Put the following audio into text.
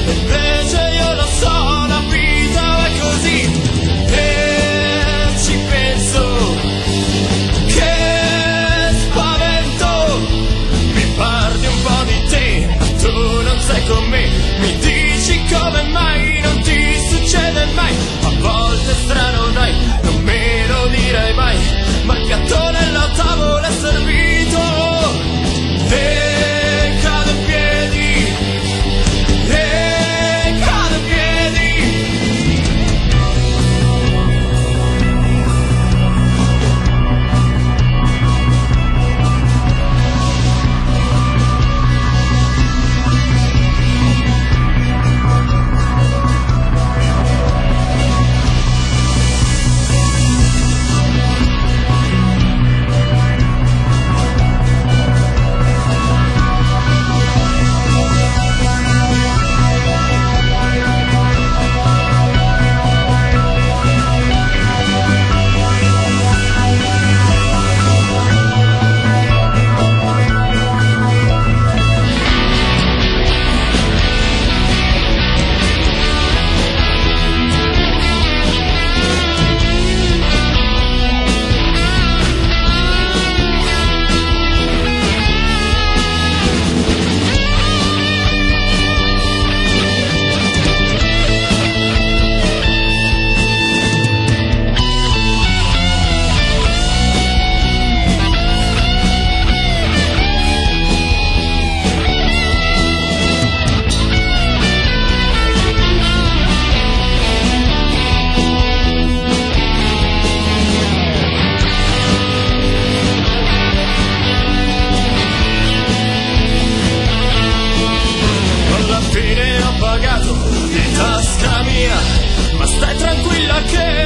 invece io lo so, la vita è così. E ci penso, che spavento, mi parli un po' di te, tu non sei con me, mi dici come mai non ti succede mai, a volte è strano dai, non me lo direi mai, ma il piatto nella tavola è servito, e cado in piedi, e cado in piedi. Di tasca mia, ma stai tranquilla che